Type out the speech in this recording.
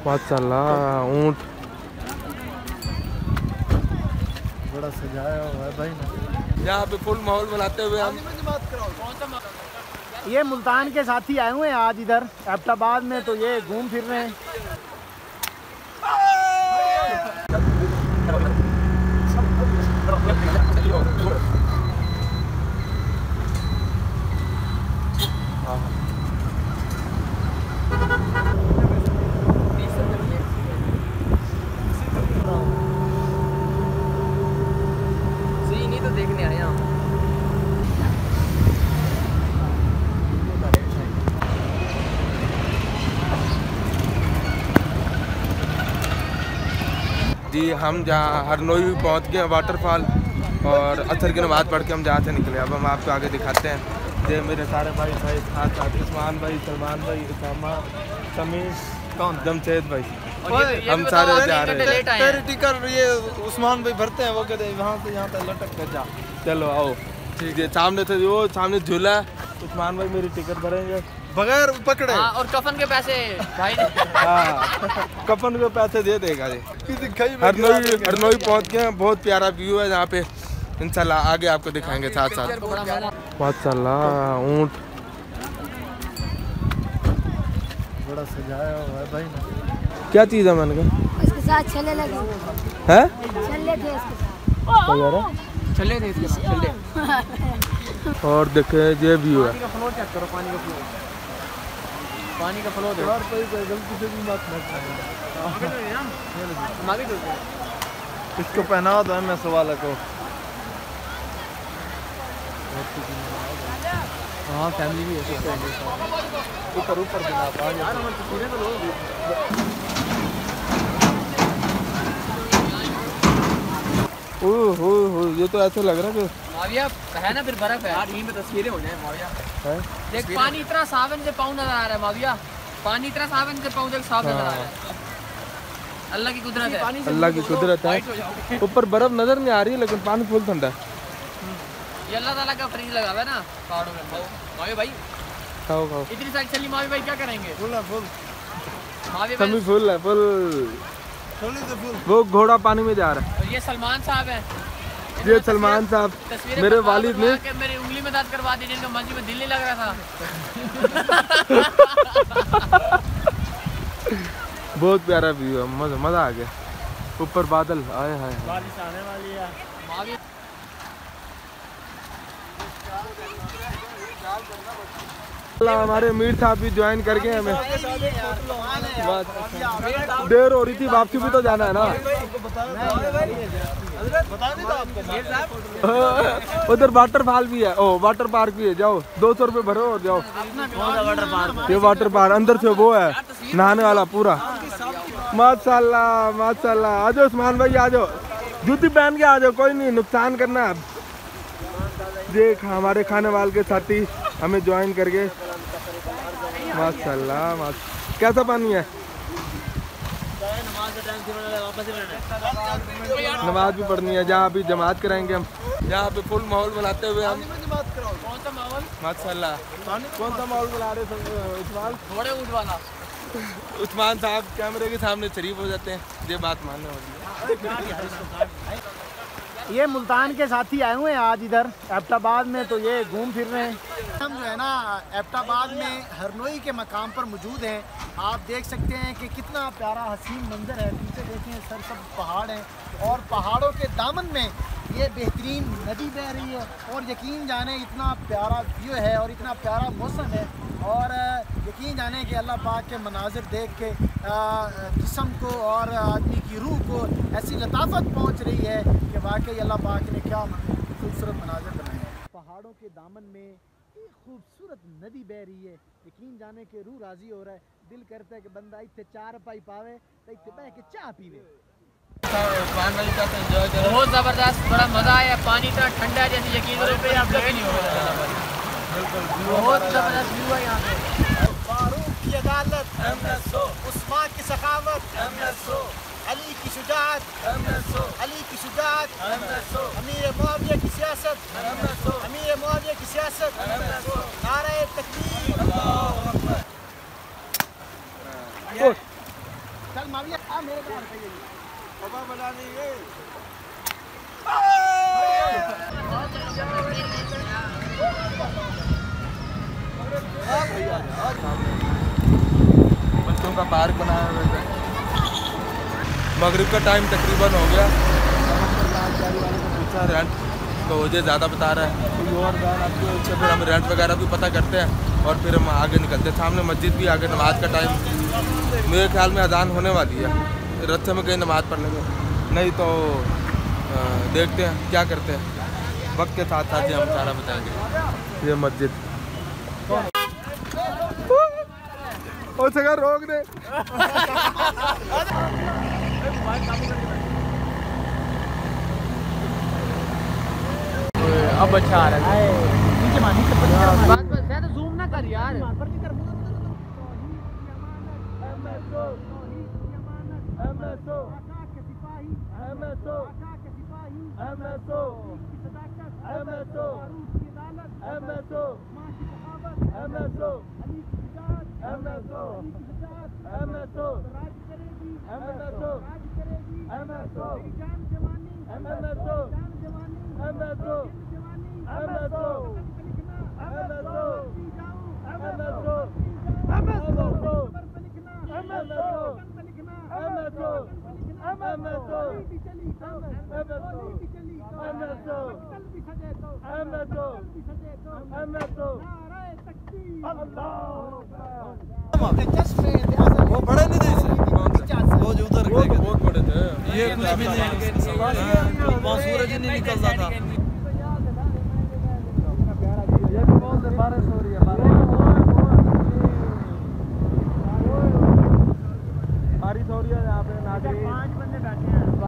माशाल्लाह ऊँट बड़ा सजाया हुआ है भाई ना। यहाँ पे फुल माहौल बनाते हुए हम ये मुल्तान के साथी आए हुए हैं आज इधर एबटाबाद में, तो ये घूम फिर रहे हैं। नहीं तो देखने आए हम। जी हम जहाँ हरनोई पहुँच गए वाटरफॉल, और असर की नमाज़ पढ़ के हम जहाँ से निकले। अब हम आपको आगे दिखाते हैं। ये मेरे सारे भाई साथ साथ उस्मान भाई, सलमान भाई, उसामा, समीर, कौन जमशेद भाई, हम सारे जा रहे हैं। तेरी टिकट ये उस्मान भाई भरते हैं, वो कहते हैं वहाँ से यहाँ तक लटक कर जा। चलो आओ, ठीक है। सामने से वो सामने झूला है, उस्मान भाई मेरी टिकट भरेंगे बगैर पकड़े। और कफन के पैसे भाई हाँ कफन के पैसे दे देगा जी। हरनोई पहुँच गए। बहुत प्यारा व्यू है यहाँ पे, इंशाल्लाह आगे आपको दिखाएंगे साथ साथ। माशाल्लाह ऊँट बड़ा सजाया हुआ है भाई ना। क्या चीज़ है मैंने कहा? इसके साथ छल्ले लगे है, छल्ले थे इसके साथ, चले थे इसके साथ चले। और देखे ये व्यू है। पानी का फ्लो चेक करो, पानी का फ्लो। पानी का फ्लो यार कोई गलती से भी मत इसको पहना दो मैं सवाल को। हाँ फैमिली भी है ऊपर ऊपर ये तो ऐसे लग रहा है कि माविया है ना, फिर बर्फ है यार, यहीं पे तस्वीरें हो जाए माविया। देख पानी इतना साफ है, पाँव नजर आ रहा है माविया। पानी इतना साफ है, पाँव देख साफ नजर आ रहा है। अल्लाह की कुदरत है, अल्लाह की कुदरत है। ऊपर बर्फ नजर नहीं आ रही है, लेकिन पानी फुल ठंडा है। ये अल्लाह ताला का फ्रिज लगा हुआ है ना पहाड़ों में। माविया भाई खाओ खाओ। इतनी सारी चली माविया भाई, क्या करेंगे? फुल है फुल। माविया सभी फुल है, फुल। थोड़ी से फुल। वो घोड़ा पानी में जा रहा है। और ये सलमान साहब है। ये सलमान साहब मेरे वालिद ने मेरी उंगली में दर्द करवा दी, जिनका मंजी में दिल नहीं लग रहा था। बहुत प्यारा व्यू है, मजा आ गया। ऊपर बादल आए हाय, बारिश आने वाली है। माविया हमारे मीर साहब भी ज्वाइन कर गए हमें। देर हो रही थी, वापसी भी तो जाना है ना। उधर वाटरफॉल भी है, ओ वाटर पार्क भी है। जाओ 200 रुपये भरो और जाओ। ये वाटर पार्क अंदर से वो है नहाने वाला पूरा। माशाल्लाह माशाल्लाह। आ जाओ उस्मान भाई, आ जाओ, जूती पहन के आ जाओ, कोई नहीं नुकसान करना है। देख हमारे खाने वाले के साथी हमें ज्वाइन करके। माशाल्लाह कैसा पानी है? नमाज भी पढ़नी है, जहाँ अभी जमात कराएंगे हम। यहाँ पे फुल माहौल बनाते हुए हम। कौन सा माहौल? माशाल्लाह कौन सा माहौल बना रहे उस्मान? घोड़े ऊँट वाला। उस्मान साहब कैमरे के सामने शरीफ हो जाते हैं, ये बात मानने वाली है। ये मुल्तान के साथी आए हुए हैं आज इधर एबटाबाद में, तो ये घूम फिर रहे हैं। हम जो है ना एबटाबाद में हरनोई के मकाम पर मौजूद हैं। आप देख सकते हैं कि कितना प्यारा हसीन मंजर है। पीछे देखें सरसब्ज पहाड़ हैं, और पहाड़ों के दामन में ये बेहतरीन नदी बह रही है। और यकीन जाने इतना प्यारा व्यू है और इतना प्यारा मौसम है, और यकीन जाने कि अल्लाह पाक के मनाजिर देख के जिस्म को और आदमी की रूह को ऐसी लताफत पहुंच रही है कि वाकई अल्लाह पाक ने क्या खूबसूरत मनाजिर बनाए हैं। पहाड़ों के दामन में एक खूबसूरत नदी बह रही है। यकीन जाने के रूह राजी हो रहा है, दिल करता है कि बंदा इतने 4 पाई पावे तो इतने बह के चाह पीवे। बहुत ज़बरदस्त, बड़ा मज़ा आया। पानी इतना ठंडा है जैसे यकीन करो पे आप लगे नहीं हो रहा। बहुत ज़बरदस्त व्यू है यहाँ पे। फारूक की अदालत, उस्मान की सखावत, अली की शुजाअत, अली की शुजाअत, अमीर मुआविया की सियासत, अमीर मुआविया की सियासत, नारे तकबीर। चल माविया आ मेरे को बाबा बना नहीं है। बच्चों का पार्क बनाया हुआ है। मगरिब का टाइम तकरीबन हो गया। गाड़ी वाले को पूछा रेंट, तो मुझे ज़्यादा बता रहा है। कोई और गाड़ी आती है उससे फिर हम रेंट वगैरह भी पता करते हैं और फिर हम आगे निकलते हैं। सामने मस्जिद भी आगे, नमाज का टाइम मेरे ख्याल में अजान होने वाली है। रस्ते में कहीं नमाज पढ़ लेंगे, नहीं तो देखते हैं क्या करते हैं। वक्त के साथ साथ ही हम सारा बताएंगे। ये मस्जिद ओ सगा रोक दे। अब अच्छा आ रहा है। नीचे मानी से बस ज़्यादा जूम ना कर यार। वो बड़े नहीं थे इसे, वो जो उधर बहुत बड़े थे। ये कुछ भी नहीं, सूरज ही नहीं निकलता था। ये भी बहुत बारिश हो रही है। बारिश हो रही है यहाँ पे। 5 बंदे बैठे हैं।